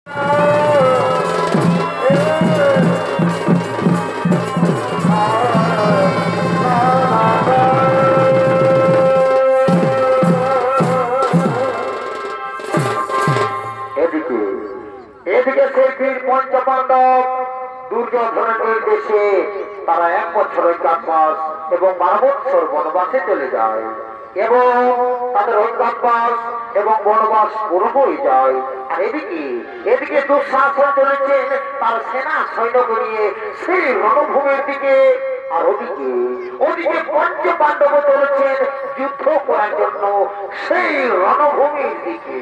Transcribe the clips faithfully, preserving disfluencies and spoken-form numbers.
দুর্যোধনের দেশে তারা এক বছর অজ্ঞাতবাস এবং বারো বছর বনবাসে চলে যায় এবং তাদের অজ্ঞাতবাস এবং বনবাস পুরো হয়ে যায়। আর এদিকে এদিকে দুঃশাসন চলেছেন তার সেনা সৈন্য নিয়ে সেই রণভূমির দিকে। আর ওদিকে ওদিকে পঞ্চ পাণ্ডব চলেছেন যুদ্ধ করার জন্য সেই রণভূমির দিকে।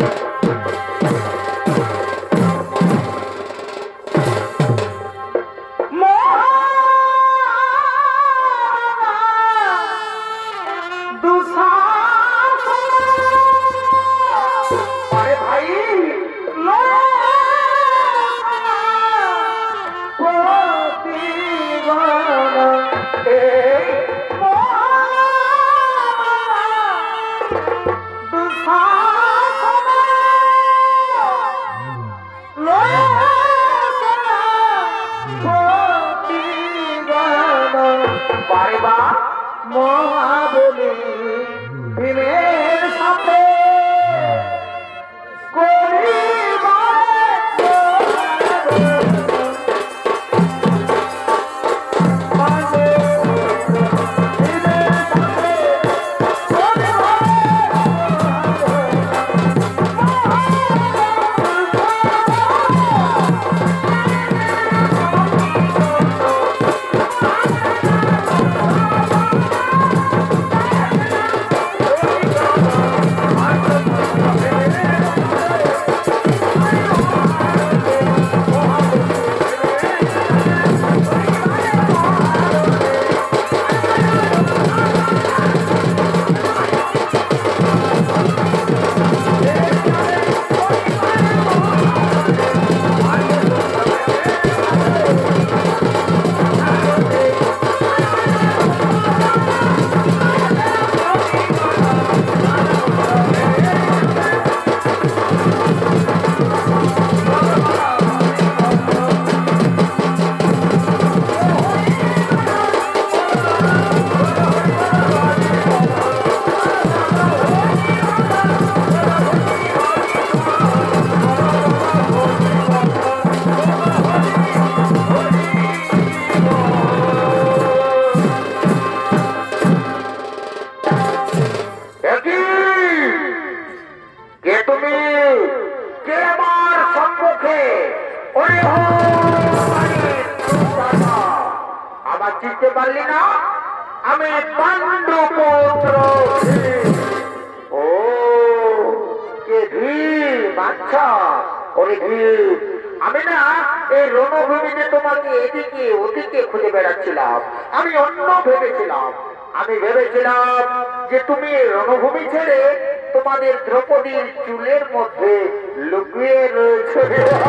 আমি ভেবেছিলাম যে তুমি রণভূমি ছেড়ে তোমাদের দ্রৌপদীর চুলের মধ্যে লুকিয়ে রয়েছে।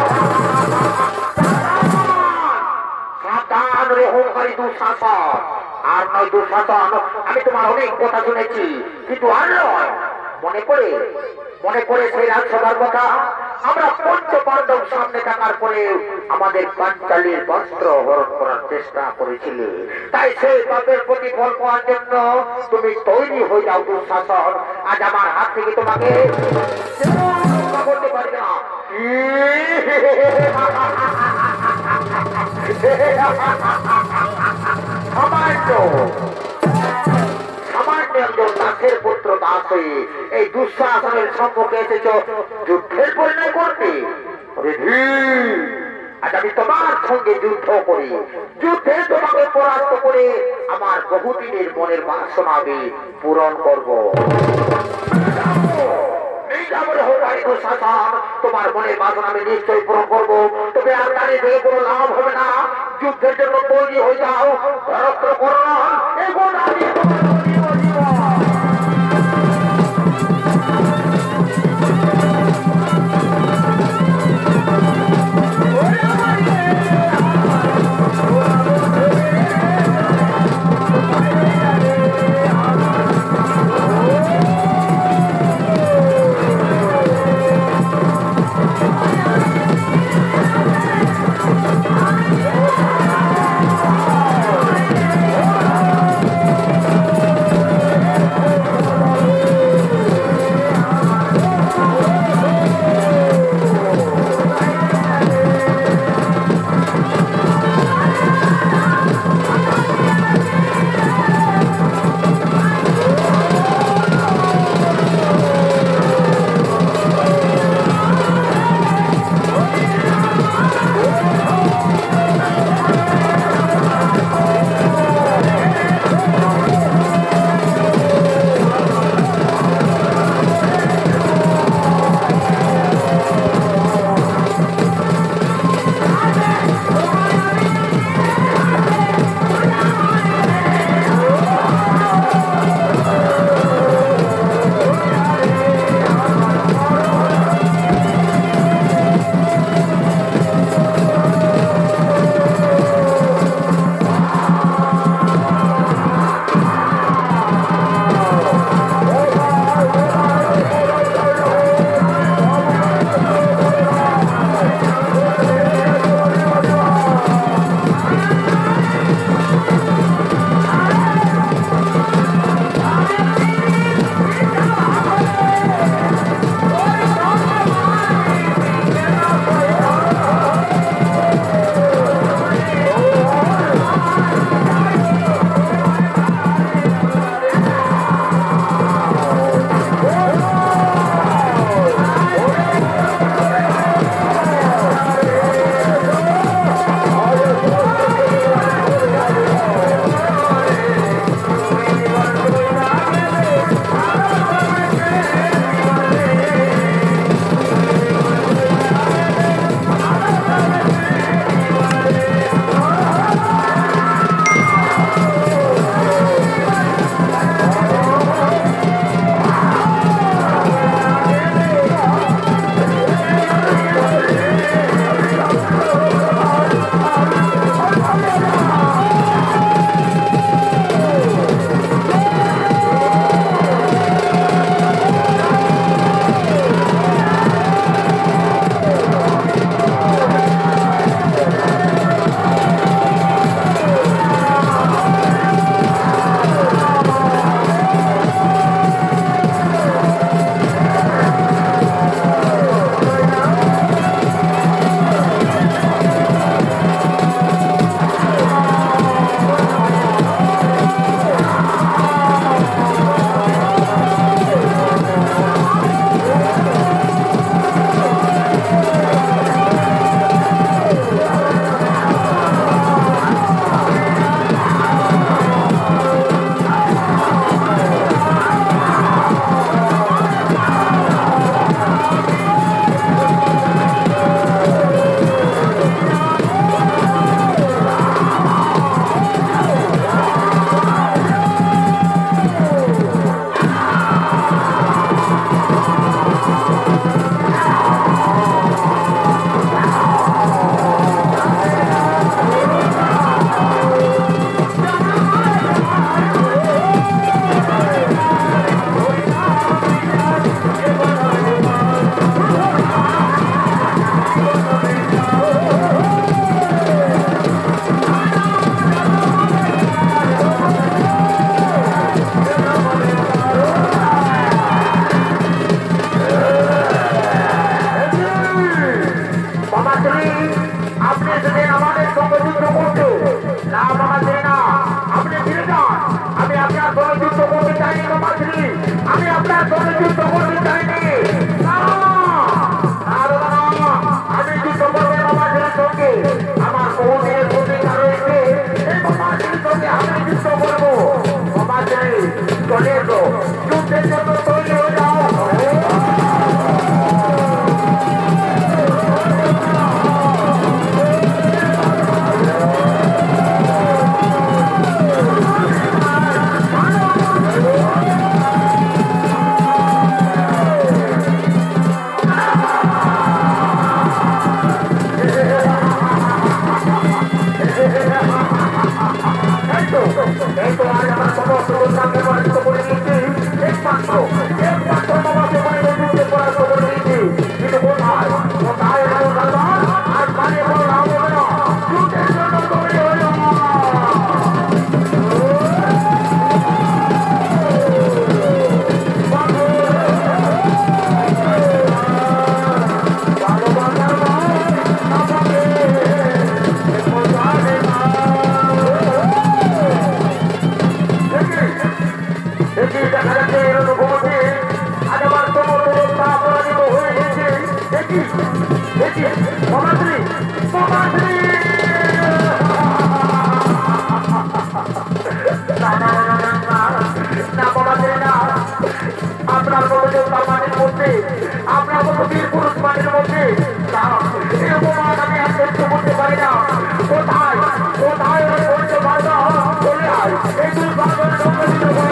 সাবধান রেহো ভাই দুঃশাসন। আর নয় দুঃশাসন, আমি তোমার অনেক কথা শুনেছি কিন্তু আর নয়। মনে পড়ে মনে পড়ে সেই রাজসভার কথা? আমরা পঞ্চ পাণ্ডব সামনে থাকার পরে আমাদের পাঞ্চালীর বস্ত্র হরণ করার চেষ্টা করেছিলে। তাই সেই পাপের প্রতিফল পাওয়ার জন্য তুমি তৈরি হয়ে যাও দুঃশাসন। আজ আমার হাত থেকে তোমাকে করতে পারবে না। সামান্য সামান্য একজন দাসের পুত্র দাস হয়ে এই দুঃশাসনের সম্মুখে এসেছ যুদ্ধের পরিণয় করতে। আজ আমি তোমার সঙ্গে যুদ্ধ করি, যুদ্ধে তোমাকে পরাস্ত করে আমার বহুদিনের মনের বাসনা আমি পূরণ করব। তোমার মনের বাসনা আমি নিশ্চয়ই পূরণ করবো। তবে আর দাঁড়িয়ে থেকে কোনো লাভ হবে না। যুদ্ধের জন্য তৈরি হয়ে যাও, ধরত্র করো না। এখন আমি মহাশ্রী আপনি এসেছেন আমাদের সঙ্গে যুদ্ধ করতে। না মহাশ্রী না, আপনি ফিরে যান। আমি আপনার সঙ্গে যুদ্ধ করতে চাইনি মহাশ্রী, আমি আপনার সঙ্গে যুদ্ধ করতে চাইনি। না আমি যুদ্ধ করবো মহাশ্রীর সঙ্গে, আমার বহুদিনের প্রতিজ্ঞা রয়েছে এই মহাশ্রীর সঙ্গে আমি যুদ্ধ করবো। মহাশ্রী চলে এসো, যুদ্ধের জন্য তৈরি হয়ে যাও। আপনার মতো মাটির মধ্যে, আপনার মতো বীর পুরুষ মাটির মধ্যে এরকম আমি আর সহ্য করতে পারি না। কোথায় কোথায় বলতে পারবো চলে আয়, এই দুই বাংলার সঙ্গে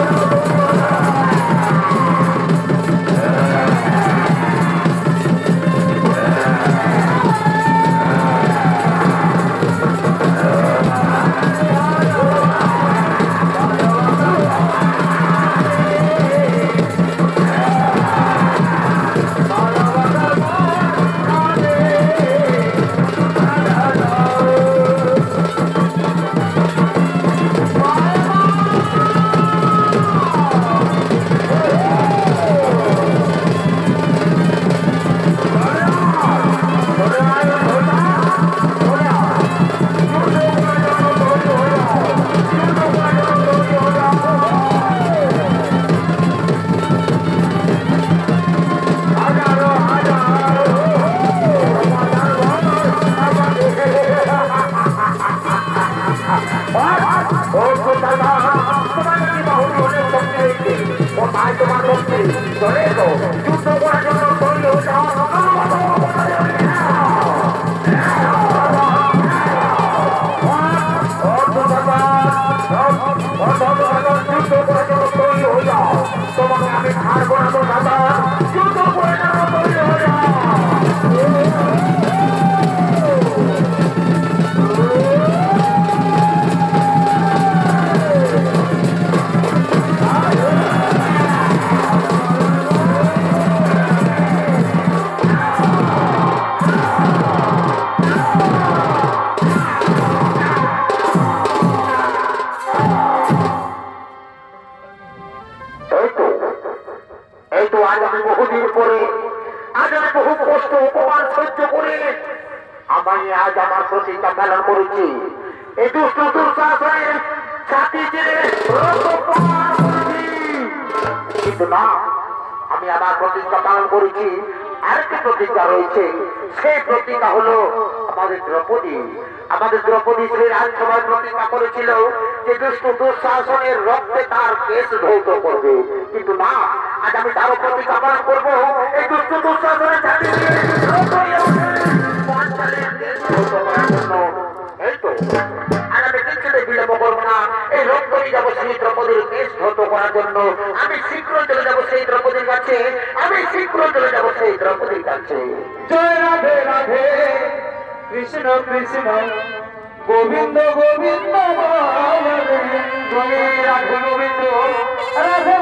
দুঃশাসনের রক্তে তার কেস ধৌত করবে, কিন্তু না, আজ আমি তারও প্রতিজ্ঞা পালন করবো। এই দুষ্ট দুঃশাসনের এই তো আজ আমি কিছুতে বিলম্ব করবো না। এই রক্ত নিয়ে যাবো সেই দ্রৌপদীর কেস ধৌত করার জন্য। আমি শীঘ্র চলে যাবো সেই দ্রৌপদীর কাছে, আমি শীঘ্র চলে যাবো সেই দ্রৌপদীর কাছে। জয় রাধে রাধে, কৃষ্ণ কৃষ্ণ গোবিন্দ গোবিন্দ রাধে গোবিন্দ রাধে